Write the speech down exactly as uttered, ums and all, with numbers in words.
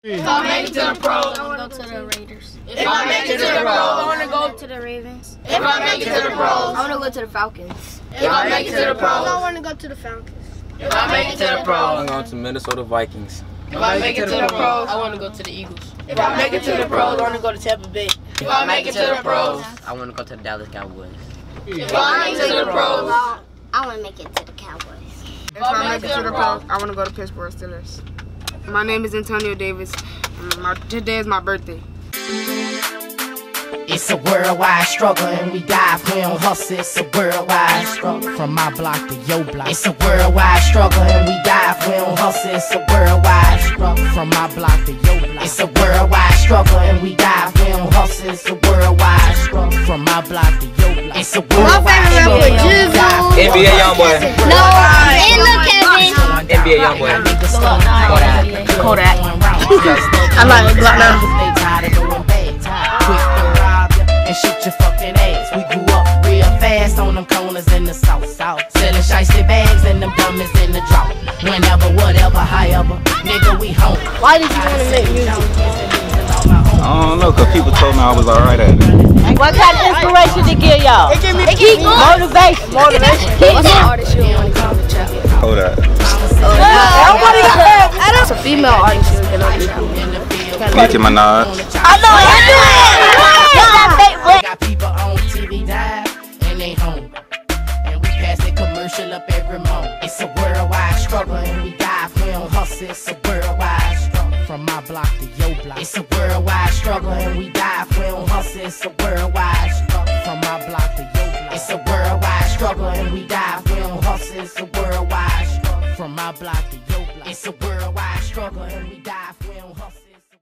If I make it to the pros, I want to go to the Raiders. If I make it to the pros, I want to go to the Ravens. If I make it to the pros, I want to go to the Falcons. If I make it to the pros, I want to go to the Falcons. If I make it to the pros, I'm going to Minnesota Vikings. If I make it to the pros, I want to go to the Eagles. If I make it to the pros, I want to go to Tampa Bay. If I make it to the pros, I want to go to the Dallas Cowboys. If I make it to the pros, I want to make it to the Cowboys. If I make it to the pros, I want to go to Pittsburgh Steelers. My name is Antonio Davis, and my, today is my birthday. It's a worldwide struggle and we die if we don't hustle. It's a worldwide struggle from my block to your block. It's a worldwide struggle and we die if we don't hustle. It's a worldwide struggle from my block to your block. It's a worldwide struggle and we die if we don't hustle. It's a worldwide struggle from my block to your block. It's a worldwide struggle. N B A Youngboy. No, and look, Kevin. N B A Youngboy. Kodak. I like Glock now. And shoot your fucking ass. We grew up real fast on them corners in the south, south. Selling shiesty bags and them dummies in the drop. Whenever, whatever, however, nigga, we home. Why did you want to make music? I don't know, cause people told me I was alright at it. What kind of inspiration to give y'all? It give me Motivation. Motivation. What's the artist you want to come to chat? Kodak. Everybody got that. It's a female artist you can chat. Nicki Minaj. I know it. I knew it. Got people on T V dive and they home. And we pass the commercial up every moment. It's a worldwide struggle and we die if we don't hustle. It's a worldwide struggle from my block to your block. It's a worldwide struggle and we die if we don't hustle. It's a worldwide struggle from my block to your block. It's a worldwide struggle and we die if we don't hustle. It's a worldwide struggle from my block to your block. It's a worldwide struggle and we die.